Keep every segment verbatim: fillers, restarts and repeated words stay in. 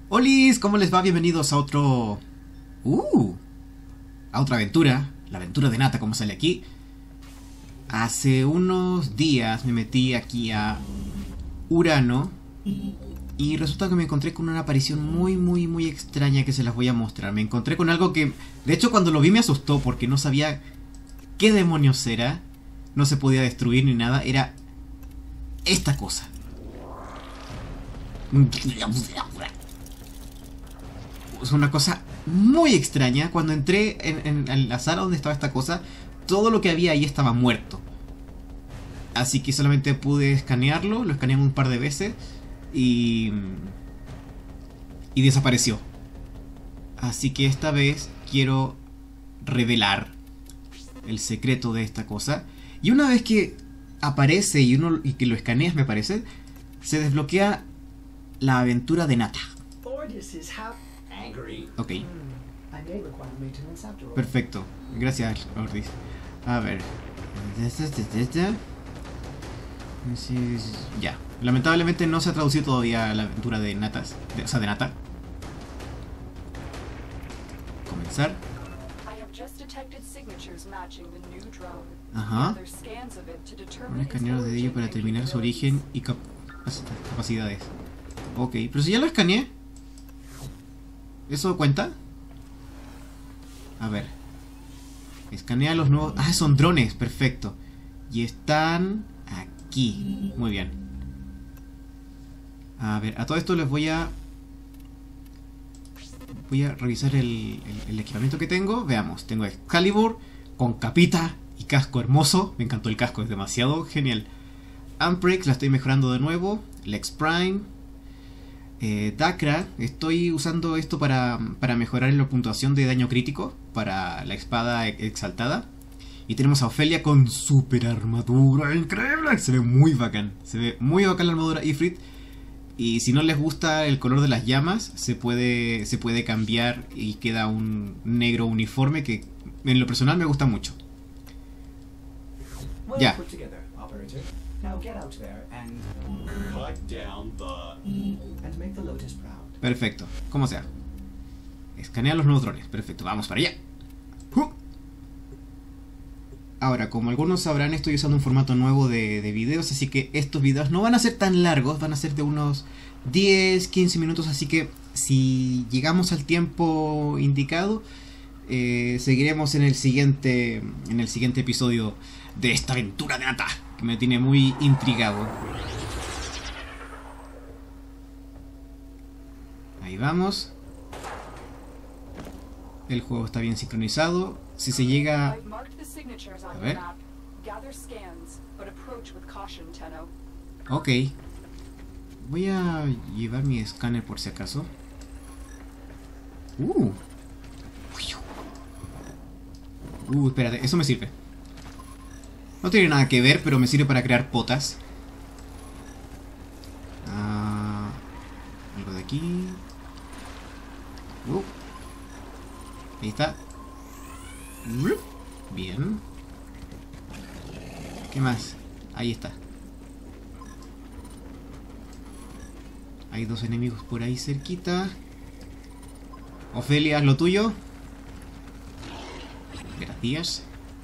Olis, ¿cómo les va? Bienvenidos a otro... Uh, a otra aventura. La aventura de Nata, como sale aquí. Hace unos días me metí aquí a Urano y resulta que me encontré con una aparición muy, muy, muy extraña que se las voy a mostrar. Me encontré con algo que, de hecho, cuando lo vi me asustó porque no sabía qué demonios era. No se podía destruir ni nada. Era esta cosa. Es una cosa muy extraña. Cuando entré en, en, en la sala donde estaba esta cosa, todo lo que había ahí estaba muerto. Así que solamente pude escanearlo. Lo escaneé un par de veces y, y desapareció. Así que esta vez quiero revelar el secreto de esta cosa. Y una vez que aparece y, uno, y que lo escaneas, me parece, se desbloquea la aventura de Nata. Ok. Perfecto. Gracias, Ordis. A ver. Ya. Lamentablemente no se ha traducido todavía la aventura de Natas. De, o sea, de Nata. Comenzar. Ajá. Un escaneo de ello para determinar su origen y cap capacidades. Ok, pero si ya lo escaneé. ¿Eso cuenta? A ver. Escanea los nuevos... Ah, son drones, perfecto. Y están aquí. Muy bien. A ver, a todo esto les voy a... Voy a revisar el, el, el equipamiento que tengo. Veamos, tengo Excalibur con capita y casco hermoso. Me encantó el casco, es demasiado genial. Amprex, la estoy mejorando de nuevo. Lex Prime. Eh, Dakra, estoy usando esto para, para mejorar la puntuación de daño crítico para la espada exaltada. Y tenemos a Ofelia con super armadura, increíble. Se ve muy bacán, se ve muy bacán la armadura Ifrit. Y si no les gusta el color de las llamas, se puede, se puede cambiar y queda un negro uniforme que en lo personal me gusta mucho. Ya. Perfecto, como sea. Escanea los nuevos drones. Perfecto, vamos para allá. Ahora, como algunos sabrán, estoy usando un formato nuevo de, de videos, así que estos videos no van a ser tan largos, van a ser de unos diez, quince minutos, así que si llegamos al tiempo indicado, eh, seguiremos en el siguiente en el siguiente episodio de esta aventura de Nata, que me tiene muy intrigado. Ahí vamos. El juego está bien sincronizado. Si se llega... A ver. Ok. Voy a llevar mi escáner por si acaso. Uh. Uh, espérate, eso me sirve. No tiene nada que ver, pero me sirve para crear potas. Ah, algo de aquí. Uh. Ahí está. Bien. ¿Qué más? Ahí está. Hay dos enemigos por ahí cerquita. Ofelia, ¿es lo tuyo? Gracias.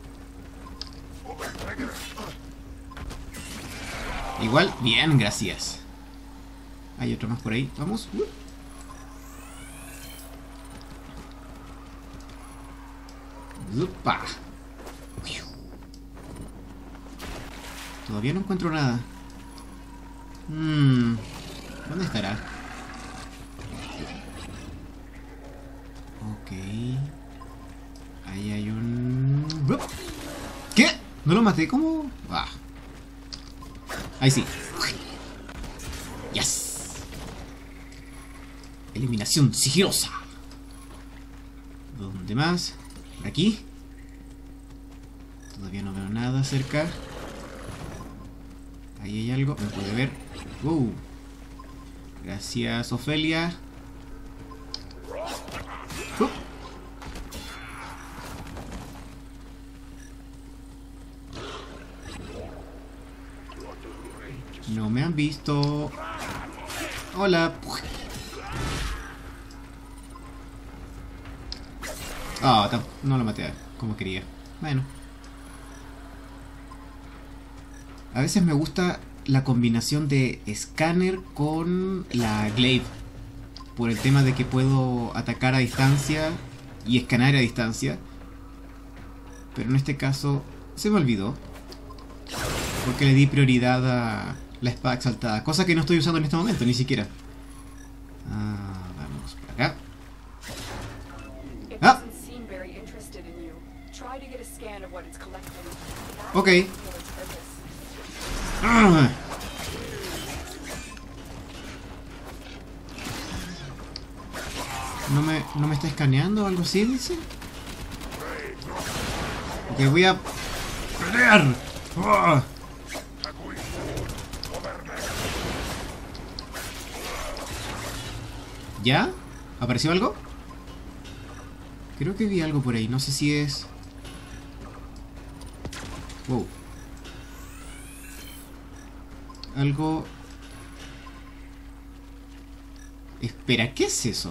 Igual, bien, gracias. Hay otro más por ahí. Vamos. Zupa. Todavía no encuentro nada. Hmm. ¿Dónde estará? Ok. Ahí hay un... ¿Qué? ¿No lo maté? ¿Cómo? Ah. Ahí sí. Yes. Eliminación sigilosa. ¿Dónde más? ¿Por aquí? Todavía no veo nada cerca. Ahí hay algo. ¿Me puede ver? Wow. Gracias, Ofelia. Uh. No me han visto. Hola. Ah, oh, no lo maté como quería. Bueno. A veces me gusta la combinación de escáner con la glaive. Por el tema de que puedo atacar a distancia y escanear a distancia. Pero en este caso se me olvidó. Porque le di prioridad a la espada exaltada. Cosa que no estoy usando en este momento, ni siquiera. Ah, vamos por acá. ¡Ah! Ok. Ah. ¿No me, ¿No me está escaneando o algo así, dice? Ok, voy a pelear. Oh. ¿Ya? ¿Apareció algo? Creo que vi algo por ahí, no sé si es... Wow. Algo... Espera, ¿qué es eso?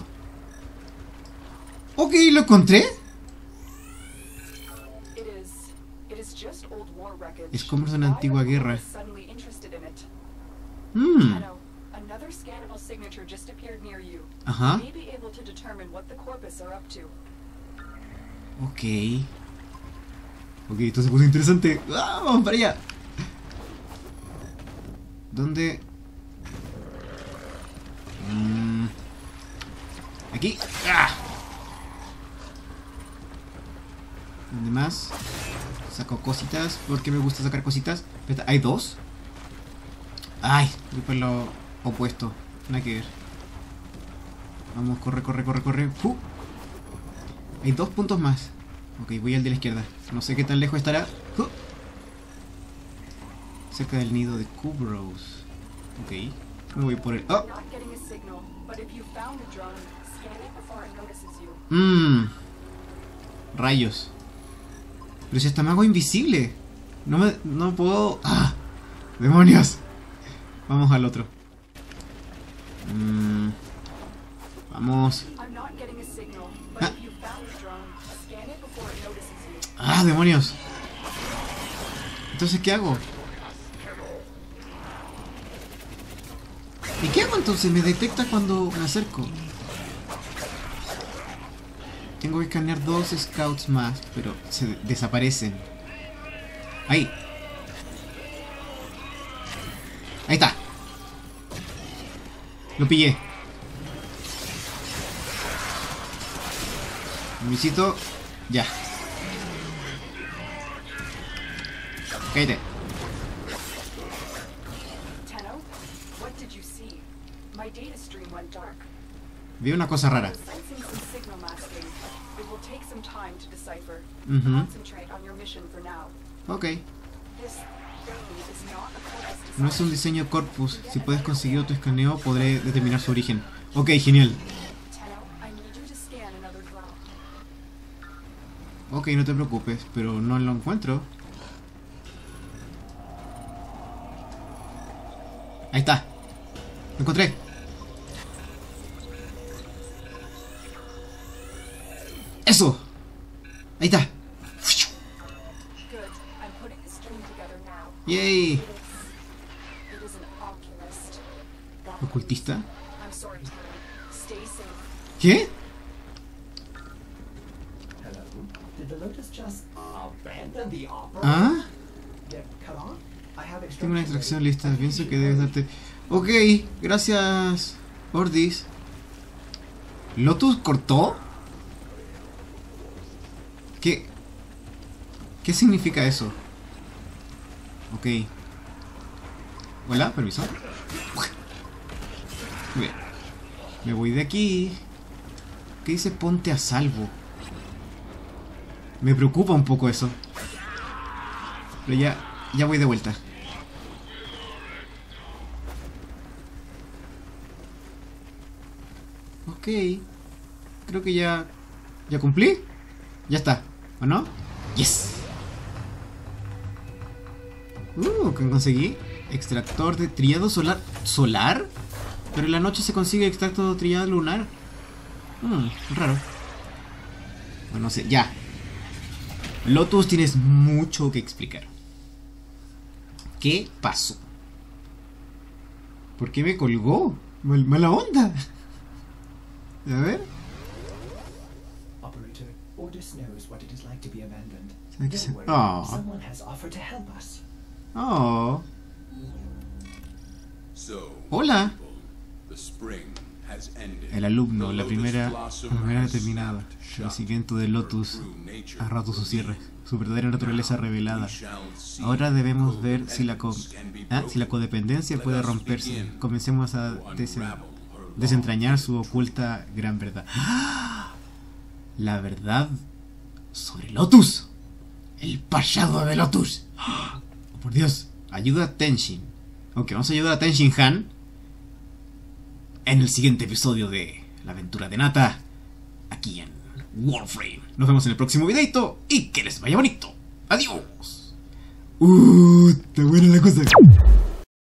Ok, lo encontré. Es como de una antigua guerra. Hmm. Ajá. Ok. Ok, esto se puso interesante. ¡Ah, vamos para allá! ¿Dónde? Mm. Aquí. ¡Ah! ¿Dónde más? Saco cositas porque me gusta sacar cositas. ¿Hay dos? Ay, voy por lo opuesto. Nada que ver. Vamos, corre, corre, corre, corre. ¡Uh! Hay dos puntos más. Ok, voy al de la izquierda. No sé qué tan lejos estará. ¡Uh! Cerca del nido de Kubrows. Ok, me voy por el... ¡Oh! Mmm. Rayos. Pero si hasta me hago invisible. No me... No puedo... ¡Ah! ¡Demonios! Vamos al otro. Mm. Vamos. Ah. ¡Ah, demonios! Entonces, ¿qué hago? ¿Y qué hago entonces? Me detecta cuando me acerco. Tengo que escanear dos scouts más, pero se desaparecen. Ahí. Ahí está. Lo pillé. Visito. Ya. Cállate. Vi una cosa rara. Uh-huh. Ok. No es un diseño corpus. Si puedes conseguir otro escaneo, podré determinar su origen. Ok, genial. Ok, no te preocupes, pero no lo encuentro. Ahí está. Lo encontré. ¡Eso! Ahí está. ¡Yay! ¿Ocultista? ¿Qué? ¿Ah? Tengo una instrucción lista. Pienso que debes darte... Ok, gracias, Ordis. ¿Lotus cortó? ¿Qué? ¿Qué significa eso? Ok. Hola, permiso. Muy bien. Me voy de aquí. ¿Qué dice ponte a salvo? Me preocupa un poco eso. Pero ya, ya voy de vuelta. Ok. Creo que ya... ¿Ya cumplí? Ya está, ¿o no? ¡Yes! Uh, ¿qué conseguí? Extractor de trillado solar. ¿Solar? Pero en la noche se consigue extracto de trillado lunar. Hmm, raro. Bueno, no sé, ya. Lotus, tienes mucho que explicar. ¿Qué pasó? ¿Por qué me colgó? Mal, mala onda. A ver. Operator, Ordis knows what it is like to be abandoned. ¿Sabes qué se- Don't worry, Oh. someone has offered to help us. Oh. So, Hola. people, the spring has ended. El alumno, The la Lotus primera, Blossom la primera has terminada. snapped El shut. siguiente de Lotus Her true nature ha roto su cierre. revealed. Su verdadera naturaleza Now, revelada. we shall see Ahora debemos ver si la, co codependence can be ah, si la broken. codependencia Let puede us romperse. begin Comencemos a to desen- unravel her desentrañar su long oculta gran verdad. ¡Ah! La verdad sobre Lotus. El pasado de Lotus. ¡Ah! Oh, por Dios, ayuda a Tenshin. Aunque vamos a ayudar a Tenshin Han en el siguiente episodio de La aventura de Nata, aquí en Warframe. Nos vemos en el próximo videito y que les vaya bonito. Adiós. Uh, está buena la cosa.